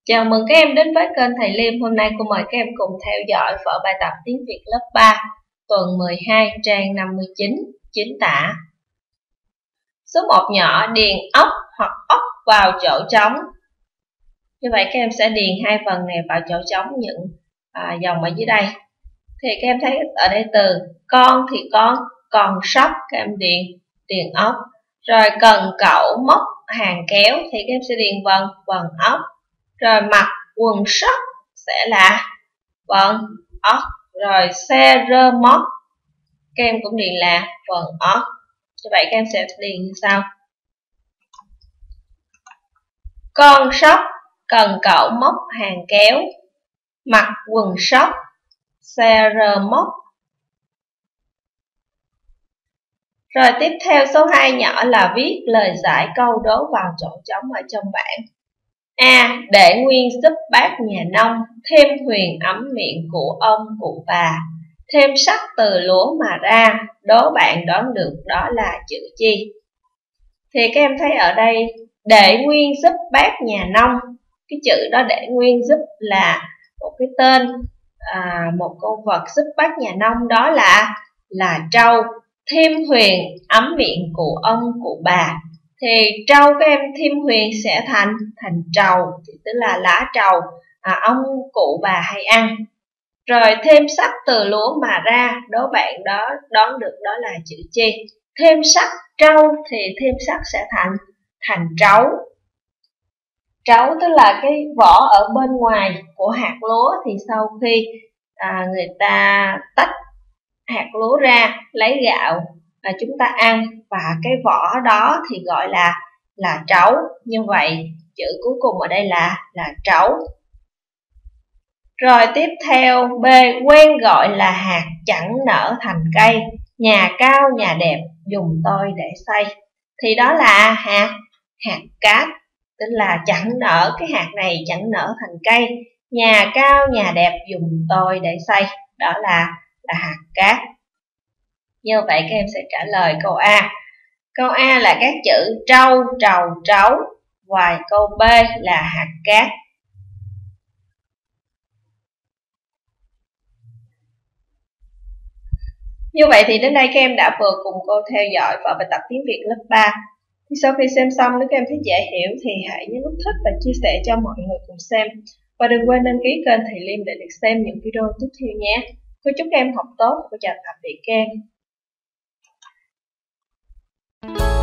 Chào mừng các em đến với kênh Thầy Liêm. Hôm nay cô mời các em cùng theo dõi vở bài tập tiếng Việt lớp 3, tuần 12, trang 59, chính tả. Số 1 nhỏ, điền ốc hoặc ốc vào chỗ trống. Như vậy các em sẽ điền hai phần này vào chỗ trống những dòng ở dưới đây. Thì các em thấy ở đây từ con thì còn sóc, các em điền ốc. Rồi cần cẩu móc hàng kéo thì các em sẽ điền vần ốc. Rồi mặc quần sóc sẽ là vần ốc. Rồi xe rơ móc các em cũng điền là vần ốc. Như vậy các em sẽ điền như sau: con sóc cần cẩu móc hàng kéo, mặc quần sóc, xe rơ móc. Rồi tiếp theo số 2 nhỏ là viết lời giải câu đố vào chỗ trống ở trong bảng. A. Để nguyên giúp bác nhà nông, thêm huyền ấm miệng của ông cụ bà, thêm sắc từ lúa mà ra, đố bạn đoán được đó là chữ chi? Thì các em thấy ở đây để nguyên giúp bác nhà nông, cái chữ đó để nguyên giúp là một cái tên, một con vật giúp bác nhà nông, đó là trâu. Thêm huyền ấm miệng của ông cụ bà, thì trâu các em thêm huyền sẽ thành trầu, tức là lá trầu ông cụ bà hay ăn. Rồi thêm sắc từ lúa mà ra, đố bạn đó đoán được đó là chữ chi? Thêm sắc trâu thì thêm sắc sẽ thành trấu. Trấu tức là cái vỏ ở bên ngoài của hạt lúa, thì sau khi người ta tách hạt lúa ra lấy gạo chúng ta ăn, và cái vỏ đó thì gọi là trấu. Như vậy chữ cuối cùng ở đây là trấu. Rồi tiếp theo B. Quen gọi là hạt chẳng nở thành cây, nhà cao nhà đẹp dùng tôi để xây. Thì đó là hạt cát, tức là chẳng nở, cái hạt này chẳng nở thành cây, nhà cao nhà đẹp dùng tôi để xây, đó là hạt cát. Như vậy các em sẽ trả lời câu A. Câu A là các chữ trâu, trầu, trấu, và câu B là hạt cát. Như vậy thì đến đây các em đã vừa cùng cô theo dõi vở bài tập tiếng Việt lớp 3. Thì sau khi xem xong, nếu các em thấy dễ hiểu thì hãy nhấn nút thích và chia sẻ cho mọi người cùng xem. Và đừng quên đăng ký kênh Thầy Liêm để được xem những video tiếp theo nhé. Cô chúc các em học tốt. Cô chào tạm biệt các em.